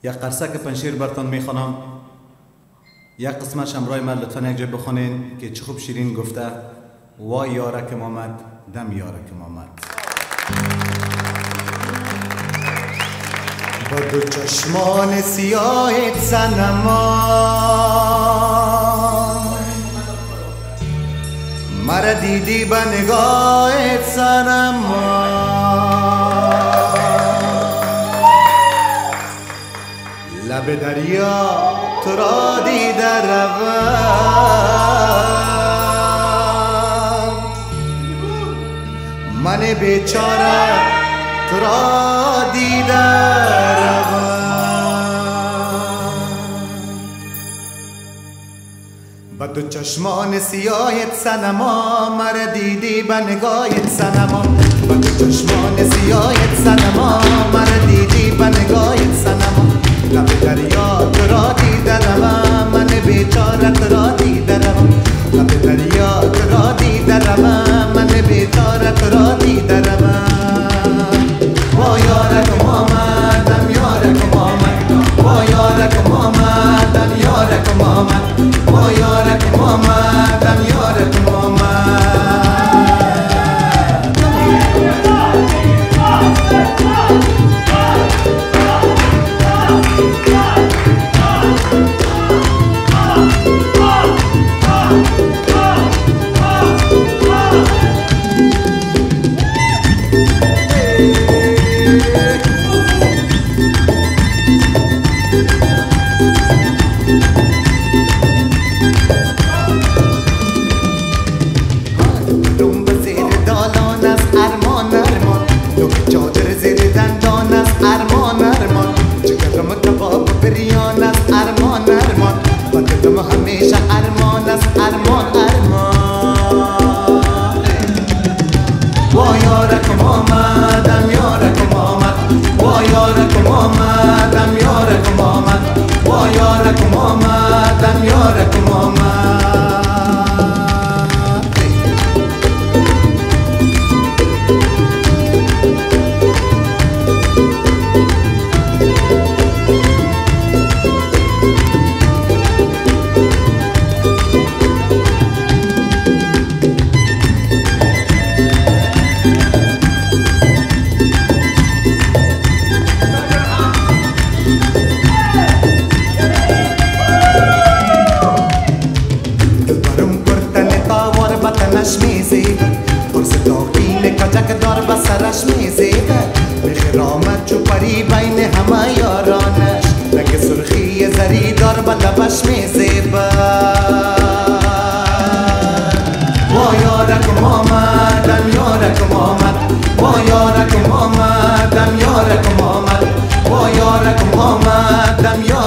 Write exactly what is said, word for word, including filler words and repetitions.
یک قرصک پنشیر براتون میخوانم. یک قسمتش همراه من لطفا یک جای بخونین که چه خوب شیرین گفته وای یارکم آمد دم یارکم آمد. با دو چشمان سیاهت صنما مرا دیدی با نگاهت صنما، لب دریا تو را دیده روم، من بیچاره تو را دیده روم. با دو چشمان سیاهت صنما مرا دیدی با نگاهت صنما، با دو چشمان سیاهت صنما مرا دیدی با نگاهت صنما، لب دریا تو را دیده روم، من بیچاره تو را دیده روم، لب دریا تو را دیده روم، من بیچاره تو را دیده روم. وا یارکم آمدم یارکم آمد، وا یارکم آمدم یارکم آمد، وا یارکم آمدم یارکم آمد. همیشه ارمان است ارمان ارمان. وا یارکم آمدم یارکم آمد، وا یارکم آمدم یارکم آمد، وا یارکم آمدم یارکم آمد. پرس داغین کجک دار به سرش میزیده، بخرامت چو پری بین همه یارانش، نک سرخی زری دار به لبش میزیبه. وا یارکم آمدم یارکم آمد، وا یارکم آمدم یارکم آمد، وا یارکم آمدم یارکم